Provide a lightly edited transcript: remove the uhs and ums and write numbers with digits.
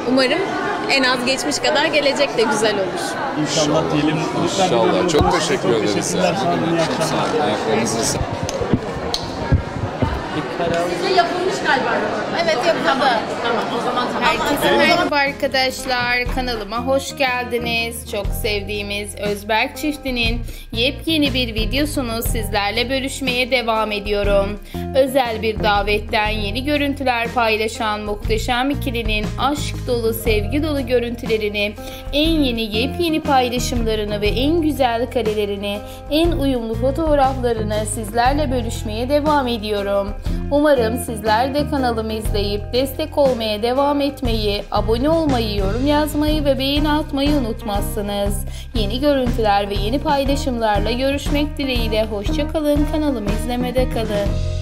Umarım en az geçmiş kadar gelecek de güzel olur. İnşallah diyelim. İnşallah. Çok teşekkür ederiz. Teşekkürler. Sağ olun. İyi Çok sağ akşamlar. olun. Ayaklarınıza sağlık. Yapılmış galiba. Evet yapıldı. Tamam o zaman tamam. Herkese merhaba arkadaşlar. Kanalıma hoş geldiniz. Çok sevdiğimiz Özberk çiftinin yepyeni bir videosunu sizlerle bölüşmeye devam ediyorum. Özel bir davetten yeni görüntüler paylaşan muhteşem ikilinin aşk dolu, sevgi dolu görüntülerini, en yeni yepyeni paylaşımlarını ve en güzel karelerini, en uyumlu fotoğraflarını sizlerle bölüşmeye devam ediyorum. Umarım sizler de kanalımı izleyip destek olmaya devam etmeyi, abone olmayı, yorum yazmayı ve beğeni atmayı unutmazsınız. Yeni görüntüler ve yeni paylaşımlarla görüşmek dileğiyle. Hoşça kalın, kanalımı izlemede kalın.